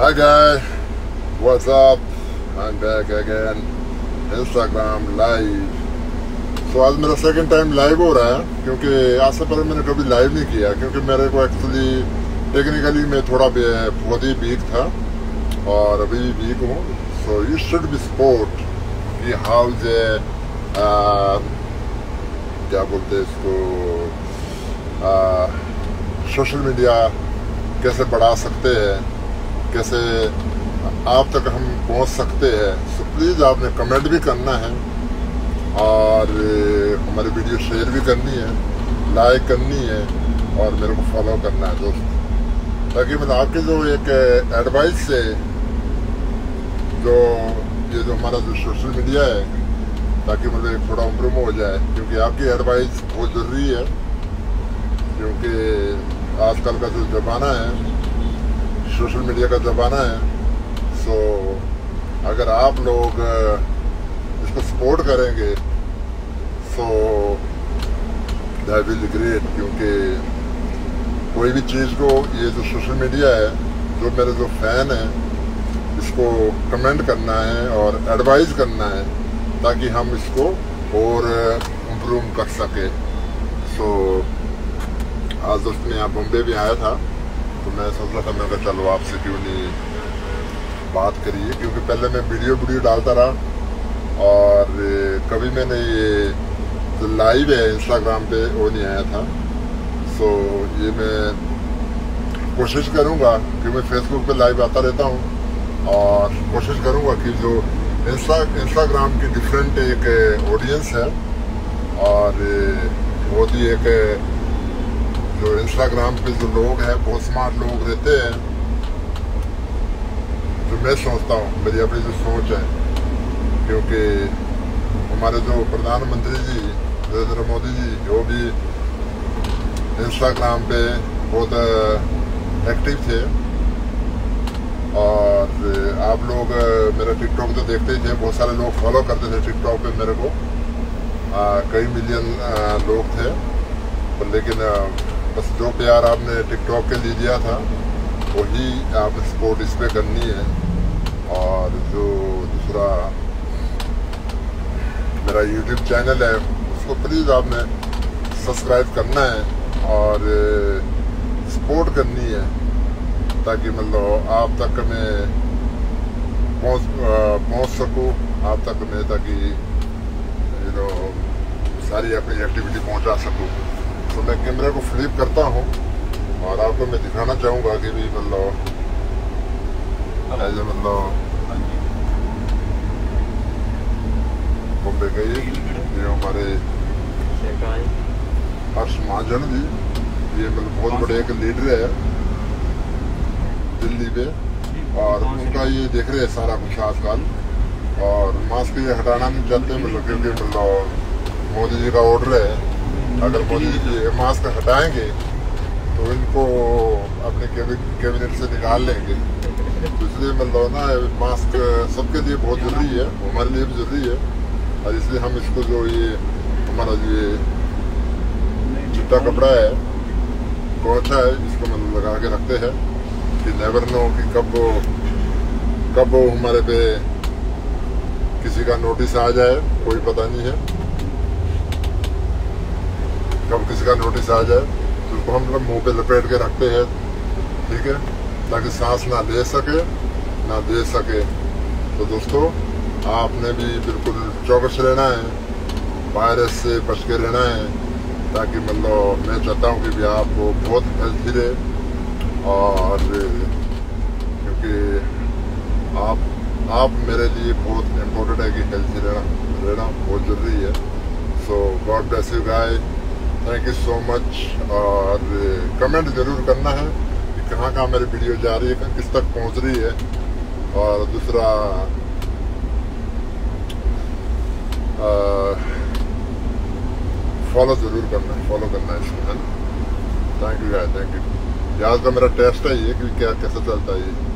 Hi guys, what's up? I'm back again. Instagram live. तो आज मेरा सेकंड टाइम लाइव हो रहा है क्योंकि आज से पहले मैंने कभी लाइव नहीं किया क्योंकि मेरे को एक्चुअली टेक्निकली मैं थोड़ा बहुत ही वीक था और अभी भी वीक हूँ. So you should be support कि हाउ जे क्या बोलते हैं इसको सोशल मीडिया कैसे बढ़ा सकते हैं, कैसे आप तक हम पहुंच सकते हैं. सो प्लीज़ आपने कमेंट भी करना है और हमारी वीडियो शेयर भी करनी है, लाइक करनी है और मेरे को फॉलो करना है दोस्त, ताकि मतलब आपके जो एक एडवाइस से जो ये जो हमारा जो सोशल मीडिया है ताकि मतलब एक थोड़ा इम्प्रूव हो जाए, क्योंकि आपकी एडवाइस बहुत ज़रूरी है. क्योंकि आजकल का जो ज़माना है सोशल मीडिया का ज़माना है. सो अगर आप लोग इसको सपोर्ट करेंगे so that will be great. क्योंकि कोई भी चीज़ को ये जो सोशल मीडिया है, जो मेरे जो फैन हैं, इसको कमेंट करना है और एडवाइस करना है ताकि हम इसको और इम्प्रूव कर सके. सो आज दोस्त मैं यहाँ बॉम्बे भी आया था तो मैं सोच रहा था मैं कहा चलो आपसे क्यों नहीं बात करिए, क्योंकि पहले मैं वीडियो डालता रहा और कभी मैंने ये जो लाइव है इंस्टाग्राम पे वो नहीं आया था. सो ये मैं कोशिश करूँगा कि मैं फेसबुक पे लाइव आता रहता हूँ और कोशिश करूँगा कि जो इंस्टाग्राम की डिफरेंट एक ऑडियंस है और बहुत ही एक जो इंस्टाग्राम पे जो लोग हैं बहुत स्मार्ट लोग रहते हैं, जो मैं सोचता हूँ मेरी अपनी जो सोच है. क्योंकि हमारे जो प्रधानमंत्री जी नरेंद्र मोदी जी वो भी इंस्टाग्राम पे बहुत एक्टिव थे और आप लोग मेरा टिकटॉक तो देखते ही थे, बहुत सारे लोग फॉलो करते थे टिकटॉक पे मेरे को. कई मिलियन लोग थे, पर लेकिन बस जो प्यार आपने टिकटॉक के लिए दिया था वही आपने सपोर्ट इस पे करनी है. और जो दूसरा मेरा यूट्यूब चैनल है उसको प्लीज़ आपने सब्सक्राइब करना है और सपोर्ट करनी है ताकि मतलब आप तक मैं पहुंच सकूं, आप तक मैं ताकि सारी अपनी एक्टिविटी पहुंचा सकूं. तो मैं कैमरे को फ्लिप करता हूँ और आपको मैं दिखाना चाहूँगा कि भी मतलब एज मतलब बॉम्बे का ये हमारे हर्ष महाजन जी, ये मतलब बहुत बड़े एक लीडर है दिल्ली पे और उनका ये देख रहे हैं सारा कुछ आजकल. और मास्क ये हटाना नहीं चाहते मतलब, क्योंकि मतलब मोदी जी का ऑर्डर है अगर मोदी जी मास्क हटाएंगे तो इनको अपने कैबिनेट से निकाल लेंगे. तो इसलिए मतलब ना मास्क सबके लिए बहुत ज़रूरी है, हमारे लिए भी ज़रूरी है. और इसलिए हम इसको जो ये हमारा जो ये चिट्टा कपड़ा है कौन सा है इसको मतलब लगा के रखते हैं कि नेवर नो कि कब वो हमारे पे किसी का नोटिस आ जाए, कोई पता नहीं है कब किसी का नोटिस आ जाए. तो उसको हम लोग मुंह पे लपेट के रखते हैं, ठीक है, ताकि सांस ना ले सके ना दे सके. तो दोस्तों आपने भी बिल्कुल चौकस रहना है, वायरस से बच के रहना है, ताकि मतलब मैं चाहता हूँ कि भी आपको बहुत हेल्थी रहे. और क्योंकि आप मेरे लिए बहुत इम्पोर्टेंट है कि हेल्थी रहना बहुत ज़रूरी है. So God bless you guys, thank you so much. और कमेंट ज़रूर करना है कि कहाँ कहाँ मेरी वीडियो जा रही है, किस तक पहुँच रही है. और दूसरा फॉलो ज़रूर करना है इसको, है ना. Thank you guys, thank you. आज का मेरा टेस्ट है ये कि क्या कैसा चलता है ये.